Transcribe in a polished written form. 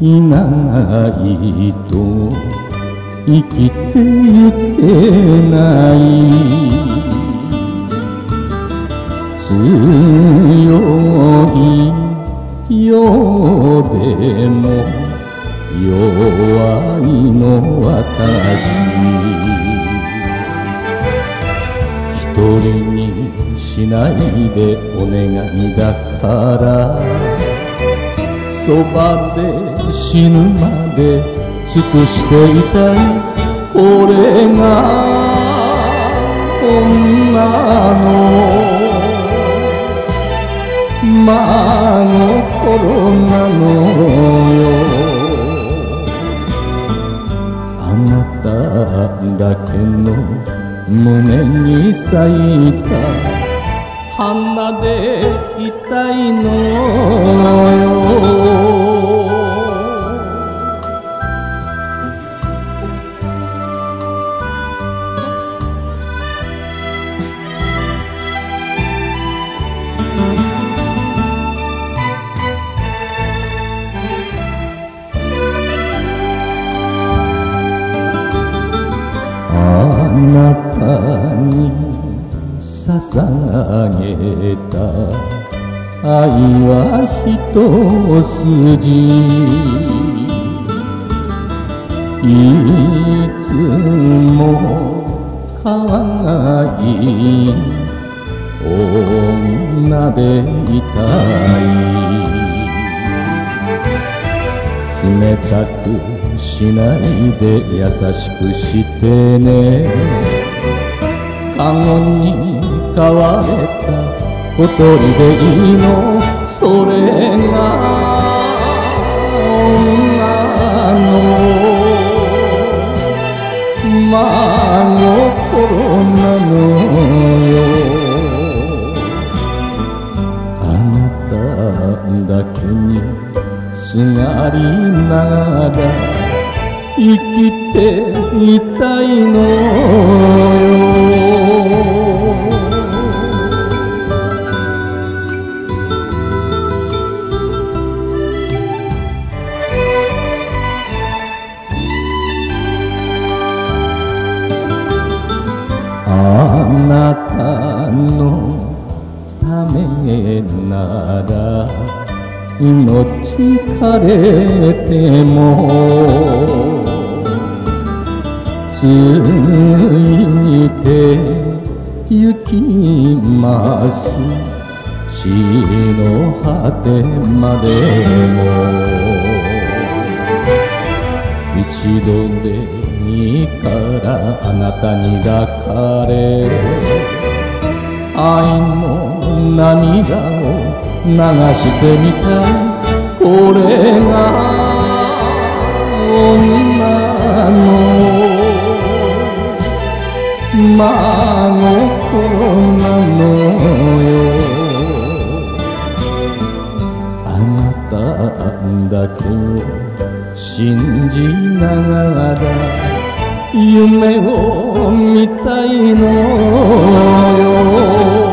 いないと生きてゆけない強いようでも弱いの私一人にしないでお願いだからそばで死ぬまで尽くしていたいこれが女の真心なのよあなただけの胸に咲いた花でいたいのよあなたに捧げた愛は一筋いつも可愛い女でいたい冷たくしないで優しくしてねカゴに飼われた小鳥でいいのそれが女の真心なのよあなただけにすがりながら生きていたいのよあなたのためなら命枯れてもついてゆきます地の果てまでも一度でいいからあなたに抱かれ愛の涙を流してみたいこれが女の真心なのよあなただけを信じながら夢を見たいのよ